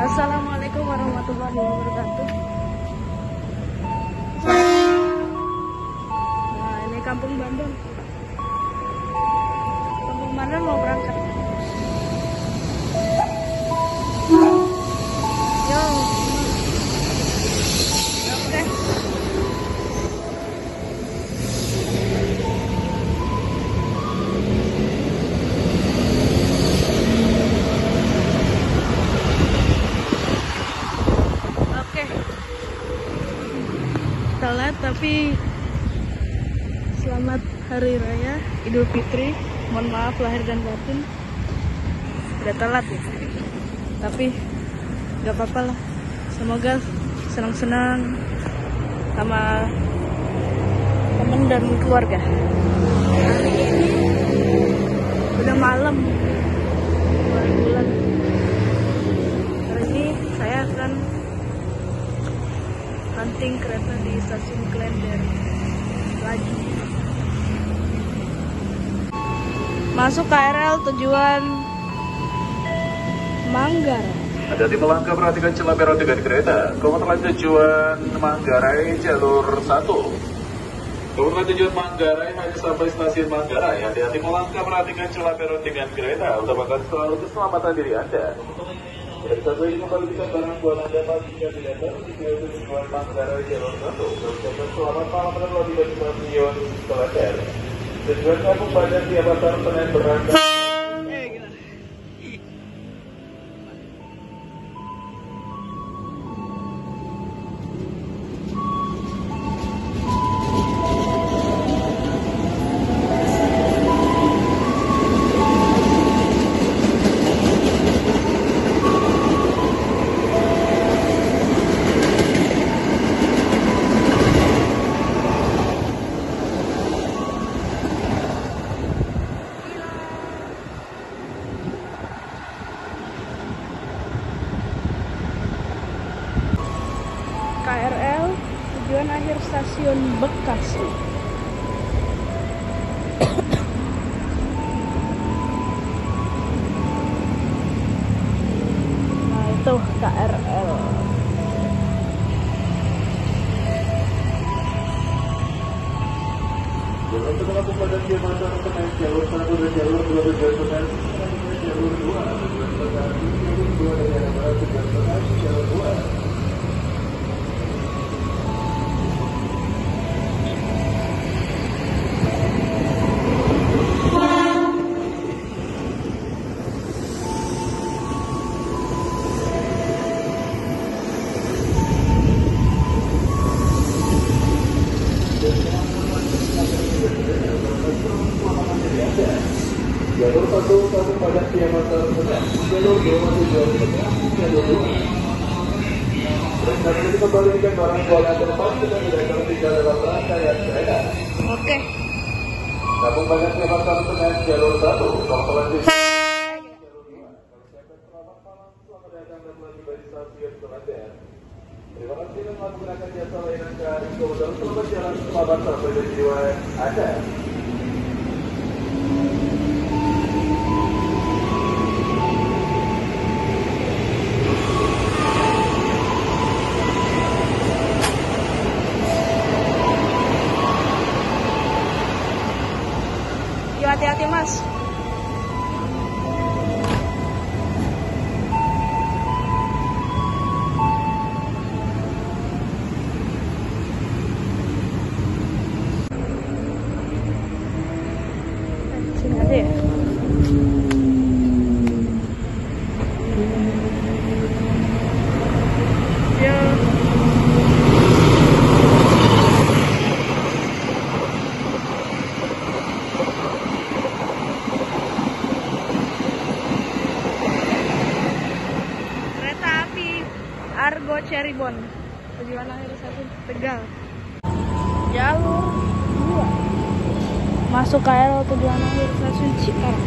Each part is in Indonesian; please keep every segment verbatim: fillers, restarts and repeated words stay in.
Assalamualaikum warahmatullahi wabarakatuh. Nah, ini Kampung Bandung. Kampung Bandung mau berangkat. Yo. Oke. Telat tapi selamat Hari Raya Idul Fitri. Mohon maaf lahir dan batin udah telat ya, tapi gak apa-apa lah, semoga senang-senang sama temen dan keluarga. Hari ini udah malam bulan. Hari ini saya akan hunting kereta di stasiun Klender lagi. Masuk K R L tujuan Manggarai. Hati-hati melangkah, perhatikan celah merah dengan kereta. Komuter lain tujuan Manggarai jalur satu. Komuter lain tujuan Manggarai hanya sampai stasiun Manggarai. Hati-hati melangkah, perhatikan celah merah dengan kereta. Utamakan selalu keselamatan diri Anda. Dari satu ini kembalikan barang buat Anda pastikan tidak tahu di tujuan Manggarai jalur satu. Ucapkan selamat malam dan lebih dari stasiun Klender. Tujuan Kampung Bandung tiap pasar Senen berangkat. K R L tujuan akhir stasiun Bekasi. Nah itu K R L. Jalur tengah Kampung Bandung di masa Senen jalur satu dan jalur dua tujuan Senen, jalur dua tujuan Bekasi, jalur dua dari arah barat tujuan Bekasi, jalur dua. Jalur satu Kampung Bandung via Mataram Senen, jalur dua tujuan Bekasi, jalur dua. Kereta ini dikembalikan barang buat Anda pastikan tidak tertinggal dalam rangkaian kereta. Oke. Kampung Bandung via Mataram Senen, jalur satu, Kampung Bandung. Jalur dua. Siapkan selamat malam, selamat datang dan melanjutkan dari stasiun Klender. Terima kasih telah menggunakan jasa layanan K R I Komuter. Selamat jalan, selamat sampai tujuan Anda. Yuk hati-hati mas. Sini aja ya. Argo Cirebon tujuan akhir satu Tegal. Jalur dua masuk K R L tujuan akhir stasiun Cikarang.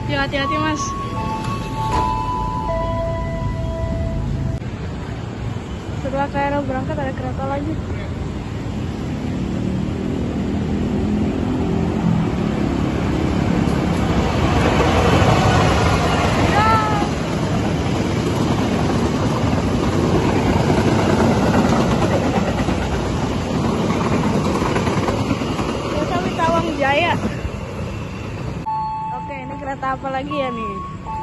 Ya hati-hati mas. Setelah K R L berangkat ada kereta lagi. Jaya. Oke, ini kereta apa lagi ya nih?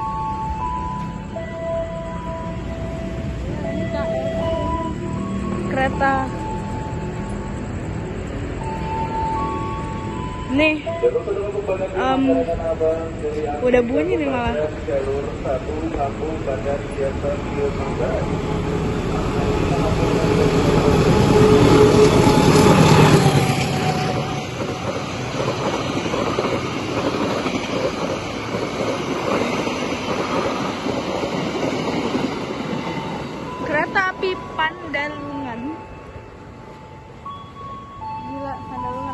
Ini kereta. Nih, um, udah bunyi nih malah. Kereta api Pandalungan. Gila, Pandalungan.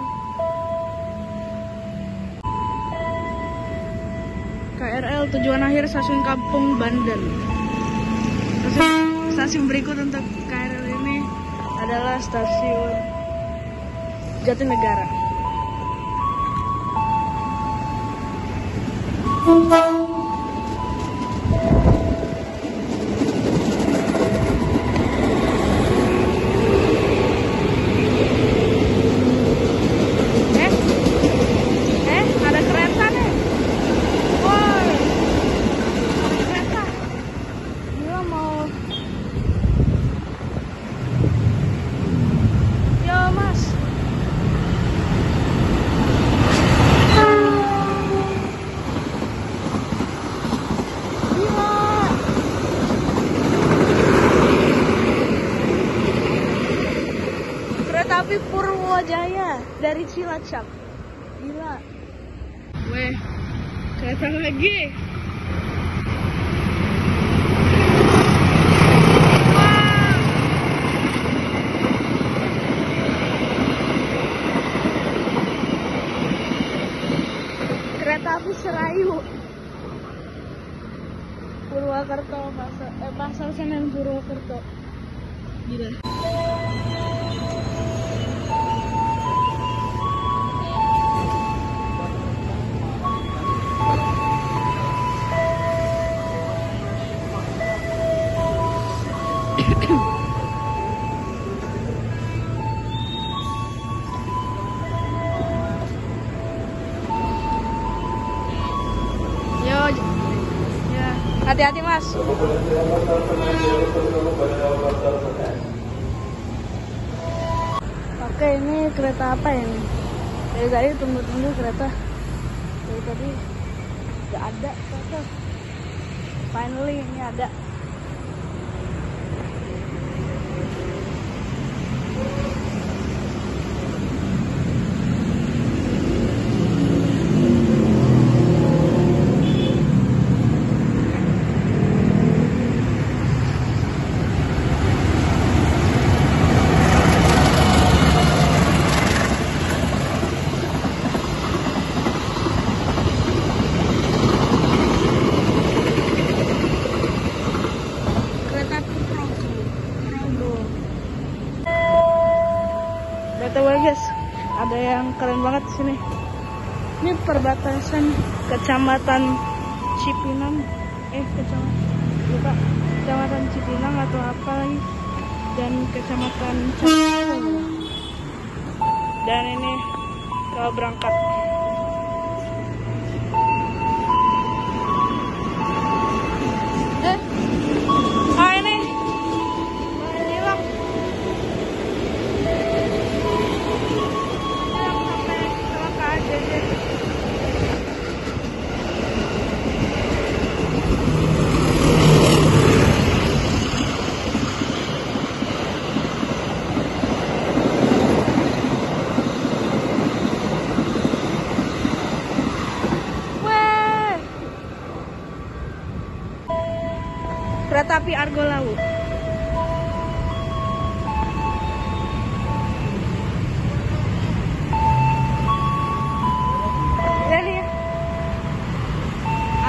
K R L tujuan akhir stasiun Kampung Bandan. Stasiun, stasiun berikut untuk K R L ini adalah stasiun Jatinegara. Tapi Purwojaya dari Cilacap. Gila. Weh, kereta lagi. Wow. Kereta api Serayu. Purwakarta, Pasar, eh, Pasar Senen Purwokerto. Gila. Yo, ya, hati-hati mas. Oke, ini kereta apa ini? Dari tadi tunggu-tunggu kereta. Dari tadi nggak ada kereta. Finally ini ada. B T W guys, ada yang keren banget di sini. Ini perbatasan Kecamatan Cipinang, eh kecamatan, lupa, Kecamatan Cipinang atau apa lagi, dan Kecamatan Cakung. Dan ini kalau berangkat. Eh, ah ini, hilang. Kereta api Argo Laut. Lihat ya.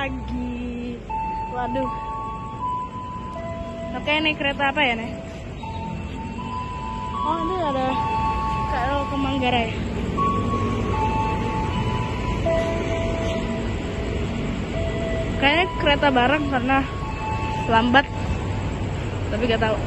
lagi. Waduh. Oke, ini kereta apa ya nih? Oh, ini ada K L ke Manggarai. Kayaknya kereta bareng karena lambat, tapi gak tahu.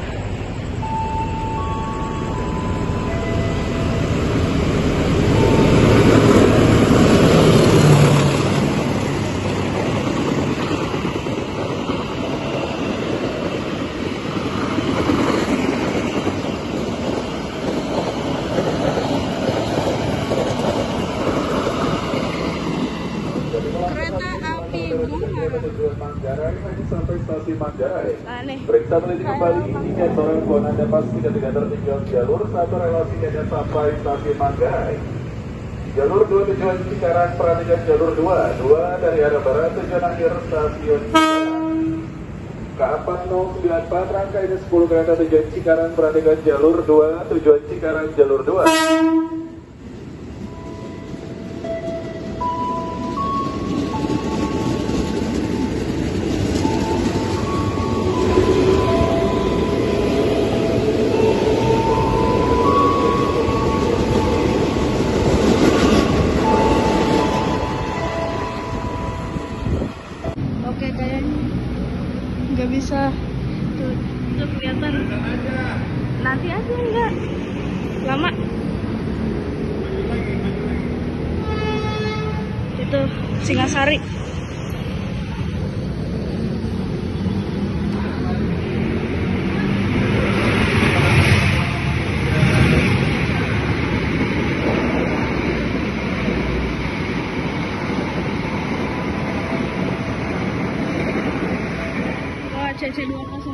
Kereta api Tujuan Manggarai hanya sampai stasiun Manggarai. Nah, nih. Periksa teliti kembali indikator bahwa Anda pastikan tidak tertinggal jalur satu relasi hanya sampai stasiun Manggarai. Jalur dua tujuan Cikarang, perhatikan jalur dua, dua dari arah barat tujuan akhir stasiun Cikarang. K empat nol sembilan empat rangkaian ini sepuluh kereta tujuan Cikarang, perhatikan jalur dua tujuan Cikarang jalur dua. Oke, kayaknya nggak bisa tuh, itu kelihatan. Nanti aja enggak lama. Itu Singasari. C C dua nol